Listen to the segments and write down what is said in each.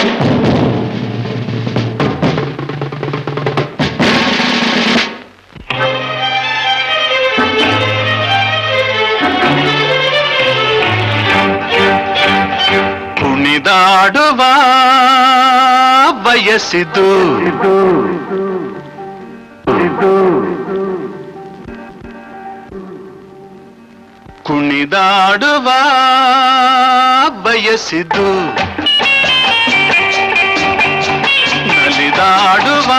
ಕುಣಿದಾಡುವ ಬಯಸಿದು ಕುಣಿದಾಡುವ ಬಯಸಿದು ನಲಿದಾಡುವ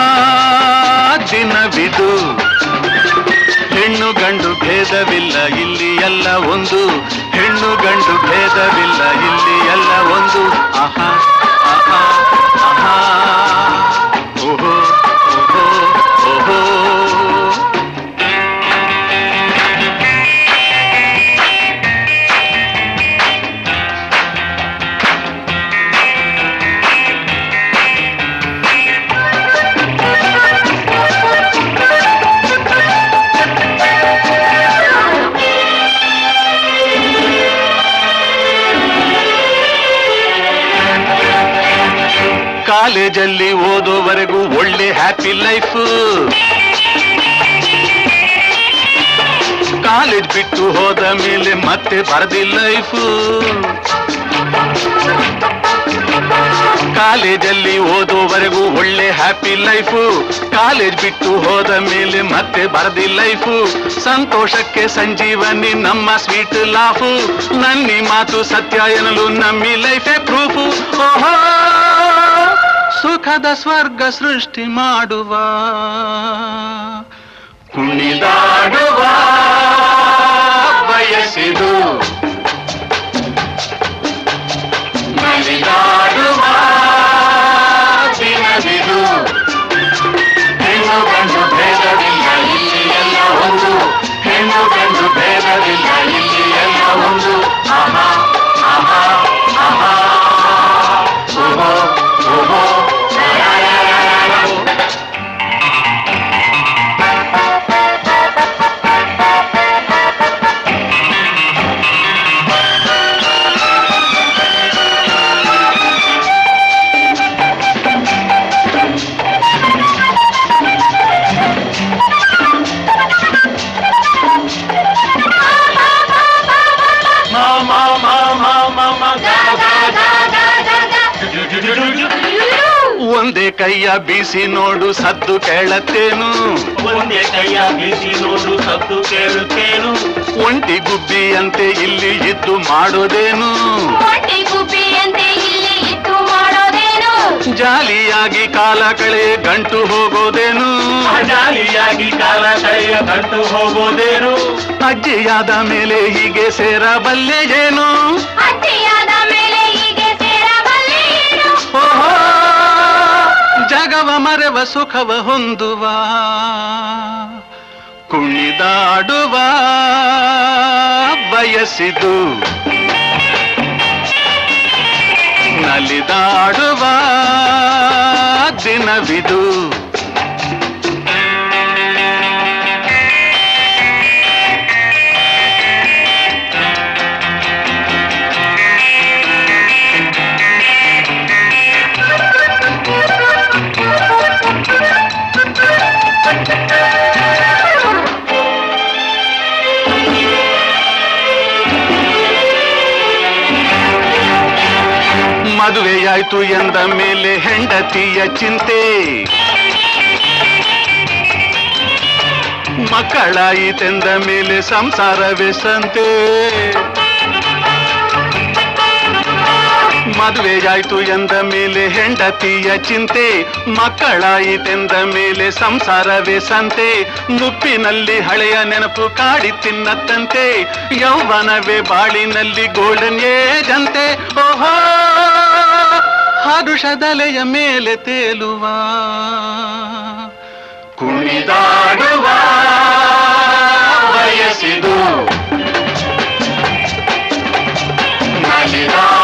ದಿನವಿದು ಹೆಣ್ಣು ಗಂಡು ಭೇದವಿಲ್ಲ ಇಲ್ಲಿ ಎಲ್ಲ ಒಂದು ಹೆಣ್ಣು ಗಂಡು ಭೇದವಿಲ್ಲ ಇಲ್ಲಿ ಎಲ್ಲ ಒಂದು ಆಹಾ ಆಹಾ ಆಹಾ ಓಹೋ ಓಹೋ ಓಹೋ ಕಾಲೇಜಲ್ಲಿ ಓದೋವರೆಗೂ ಒಳ್ಳೆ ಹ್ಯಾಪಿ ಲೈಫ್ ಕಾಲೇಜ್ ಬಿಟ್ಟು ಹೋದ ಮೇಲೆ ಮತ್ತೆ ಬರದಿ ಲೈಫ್ ಕಾಲೇಜಲ್ಲಿ ಓದೋವರೆಗೂ ಒಳ್ಳೆ ಹ್ಯಾಪಿ ಲೈಫ್ ಕಾಲೇಜ್ ಬಿಟ್ಟು ಹೋದ ಮೇಲೆ ಮತ್ತೆ ಬರದಿ ಲೈಫ್ ಸಂತೋಷಕ್ಕೆ ಸಂಜೀವನಿ ನಮ್ಮ ಸ್ವೀಟ್ ಲಾಫು ನನ್ನಿ ಮಾತು ಸತ್ಯ ಎನ್ನಲು ನಮ್ಮಿ ಲೈಫೇ ಪ್ರೂಫು ಓಹೋ ಸುಖದ ಸ್ವರ್ಗ ಸೃಷ್ಟಿ ಮಾಡುವ ಕುಣಿದಾಡುವ ಬಯಸಿದು ನಲಿದಾಡುವ ದಿನವಿದು ಹೆಣ್ಣು ಗಂಡು ಭೇದವಿಲ್ಲ ಇಲ್ಲಿ ಎಲ್ಲ ಒಂದು ಹೆಣ್ಣು ಗಂಡು ಭೇದವಿಲ್ಲ ಇಲ್ಲಿ ಎಲ್ಲ ಒಂದು ಆಹಾ ಆಹಾ ಆಹಾ ಓಹೋ ಓಹೋ ಒಂದೇ ಕೈಯ ಬೀಸಿ ನೋಡು ಸದ್ದು ಕೇಳತ್ತೇನು ಒಂದೇ ಕೈಯ ಬೀಸಿ ನೋಡು ಸದ್ದು ಕೇಳುತ್ತೇನು ಒಂಟಿ ಗುಬ್ಬಿಯಂತೆ ಇಲ್ಲಿ ಇದ್ದು ಮಾಡೋದೇನು ಜಾಲಿಯಾಗಿ ಕಾಲ ಕಳೆಯ ಗಂಟು ಹೋಗೋದೇನು ಜಾಲಿಯಾಗಿ ಕಾಲ ಕಳೆಯ ಗಂಟು ಹೋಗೋದೇನು ಅಜ್ಜಿಯಾದ ಮೇಲೆ ಹೀಗೆ ಸೇರಬಲ್ಲೆ ಏನು ಓಹೋ ಜಗವ ಮರೆವ ಸುಖವ ಹೊಂದುವ ಕುಣಿದಾಡುವ ಬಯಸಿದು ನಲಿದಾಡುವ ದಿನವಿದು ಮದುವೆಯಾಯ್ತು ಎಂದ ಮೇಲೆ ಹೆಂಡತಿಯ ಚಿಂತೆ ಮಕ್ಕಳಾಯಿತೆಂದ ಮೇಲೆ ಸಂಸಾರವೇ ಸಂತೆ ಮದುವೆಯಾಯ್ತು ಎಂದ ಮೇಲೆ ಹೆಂಡತಿಯ ಚಿಂತೆ ಮಕ್ಕಳಾಯಿತೆಂದ ಮೇಲೆ ಸಂಸಾರವೇ ಸಂತೆ ಮುಪ್ಪಿನಲ್ಲಿ ಹಳೆಯ ನೆನಪು ಕಾಡಿ ತಿನ್ನತ್ತಂತೆ ಯೌವನವೇ ಬಾಳಿನಲ್ಲಿ ಗೋಲ್ಡನ್ ಏಜ್ ಅಂತೆ ಓಹೋ ಹರುಷದಲೆಯ ಮೇಲೆ ತೇಲುವ ಕುಣಿದಾಡುವ ಬಯಸಿದು ನಲಿದಾಡುವ